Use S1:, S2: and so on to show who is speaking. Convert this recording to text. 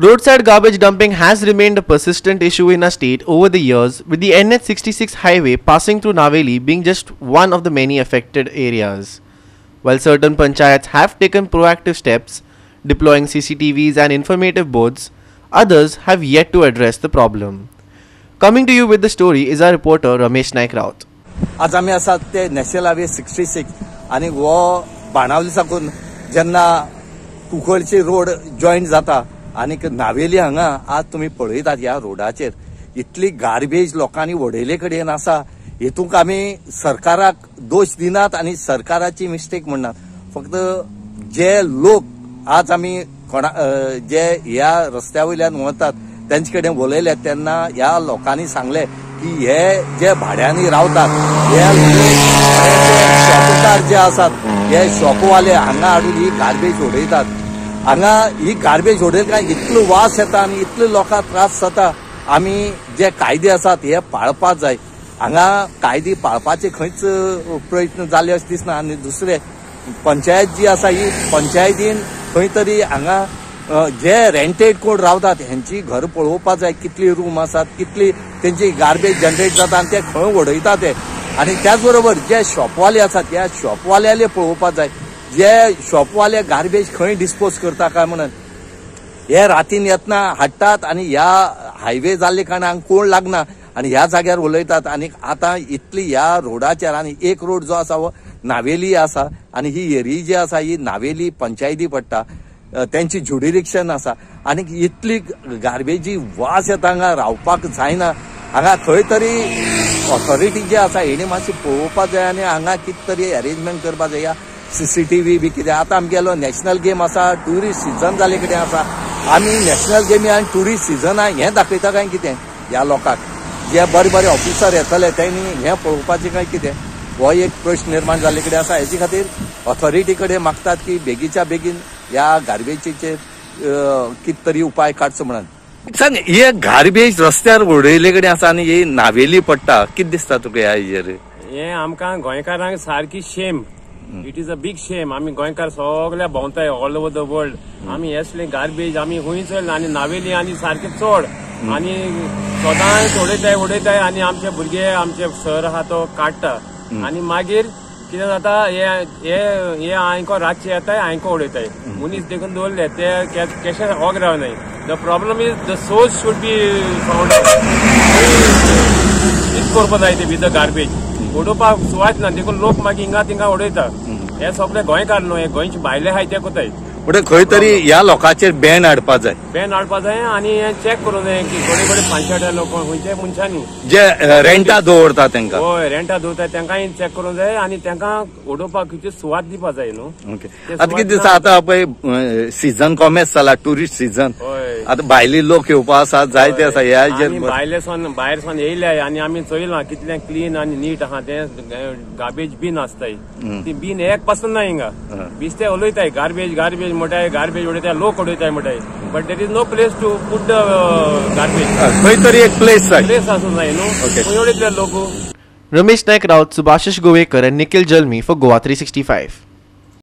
S1: Roadside garbage dumping has remained a persistent issue in our state over the years, with the NH66 highway passing through Naveli being just one of the many affected areas. While certain panchayats have taken proactive steps, deploying CCTVs and informative boards, others have yet to address the problem. Coming to you with the story is our reporter Ramesh Naik Raut.
S2: आज आम्ही आसा ते national highway 66 आणि वो बाणावली साकून जेन्ना कुंकळची road join जाता आणि नावेली हांगा आज तुम्ही पळयतात ह्या रोडाचेर इतली गार्बेज लोकांनी उडयले कडेन आसा. हेतूंक आमी सरकाराक दोष दिनात आणि सरकाराची मिस्टेक म्हणनात. फक्त जे लोक आज आमी जे ह्या रस्त्या वयल्यान वतात त्यांचे कडेन उलयले तेन्ना ह्या लोकांनी सांगले की हे जे भाड्यांनी रावतात हे शॉपकार जे आसात हे शॉपवाले हांगा हाडून ही गार्बेज उडयतात. हांगा ही गार्बेज उडयले काय इतलो वास येता आणि इतले लोकांक त्रास जाता. आमी जे कायदे आसात हे पाळपाक जाय. हांगा कायदे पाळपाचे खंयच प्रयत्न जाले अशें दिसना. आनी दुसरे पंचायत जी आसा ही पंचायतीन खंय तरी हांगा जे रेंटेड कोण रावतात हेंची घर पळोवपाक जाय. कितली रूम आसात, कितली तेंची गार्बेज जनरेट जाता आणि ते खंय उडयता ते. आणि त्याच बरोबर जे शॉपवाले आसात त्या शॉपवाल्याले पळोवपाक जाय. जे शॉपवाले गार्बेज खंय डिस्पोज करता काय म्हणून हे रातीन येतना हाडटात आणि ह्या हायवे जाल्ले कारणान कोण लागना आणि ह्या जाग्यार उलयतात. आणि आता इतली ह्या रोडाचेर आणि एक रोड जो आसा वो नावेली आसा आणि ही एरी जी आसा ही नावेली पंचायती पडटा. त्यांची ज्युडिरिक्शन आसा आणि इतली गार्बेजी वास येता हांगा रावपाक जायना. हांगा खंय तरी ऑथॉरिटी जी आसा हेणी मातशी पळोवपाक जाय आणि हांगा कितें तरी अरेंजमेंट करपाक जाय. CCTV बी कितें आतां आमगेलो नॅशनल गेम आसा, ट्युरिस्ट सिजन जाले कितें आसा. आमी नॅशनल गेमी आनी ट्युरिस्ट सिजना हें दाखयता काय कितें ह्या लोकांक. जे बरे बरे ऑफिसर येतले त्यांनी हें पळोवपाचें काय कितें हो एक प्रश्न निर्माण जाल्ले कडेन आसा. हेचे खातीर ऑथॉरिटी कडेन मागतात की बेगीच्या बेगीन ह्या गार्बेजीचेर कितें तरी उपाय काडचो म्हणून. सांग हे गार्बेज रस्त्यार उडयले कडेन आसा आणि ही नावेली पडटा. कितें दिसता तुका ह्या हेजेर?
S3: हे आमकां गोंयकारांक सारकी शेम. इट इज अ बिग शेम. आमी गोंयकार सगळे भोंवताय ऑल ओव्हर द वर्ल्ड. आमी असले गार्बेज आमी हुंयच आनी नावेली आनी सारखे चड आनी सदांच उडयताय आनी आमचे भुरगे आमचे सर आहा तो काडटा आनी मागीर कितें जाता हे हांको रातचे येताय हांको उडयताय. मनीस देखून दवरले ते कशें होग रावनाय. The problem is the source should be found out. कितें करपा जाय ते विथ द गार्बेज उडोवपाक सुवात ना देखून लोक मागीर हिंगा तिंगा उडयता. हे सगळे गोंयकार न्हू, हे गोंयचे भायले आहाय ते कोताय.
S2: पुढे खंय तरी ह्या लोकांचेर बॅन हाडपाक जाय.
S3: बॅन हाडपाक जाय आणि हे चॅक करूं जाय की थोडे थोडे पंचायत लोक खंयच्या मनशांनी
S2: जे रेंटा दवरता तांकां
S3: होय रेंटा दवरताय तांकांय चॅक करूं जाय आणि तांकां उडोवपाक खंयची सुवात दिवपाक जाय न्हू.
S2: आतां कितें दिसता आतां पळय सीझन कॉमेस जाला, टुरिस्ट सीझन. आतां भायले लोक येवपाक आसा जायते आसा.
S3: भायर सावन येयले आणि आमी चोयलां कितलें क्लीन आणि नीट आहा ते. गार्बेज बीन आसताय ती बीन एक पासून ना हिंगा बिस्ते उलयताय गार्बेज मोठाय गार्बेज उडयताय लोक उडयताय मोठाय. But there is no place to put the garbage.
S2: खंय तरी एक प्लेस
S3: आसूं जाय न्हू. खंय उडयतले लोक.
S1: Ramesh Naik Raut, Subhashish Govekar and Nikhil Jalmi for GOA365.